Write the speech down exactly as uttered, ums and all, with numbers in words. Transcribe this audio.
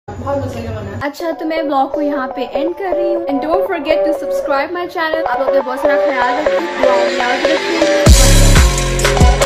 बहुत मजे का बना। अच्छा तो मैं ब्लॉग को यहाँ पे एंड कर रही हूँ। And don't forget to subscribe my channel. आप लोग बहुत सारा ख्याल रखिए, दुआ में याद रखिए।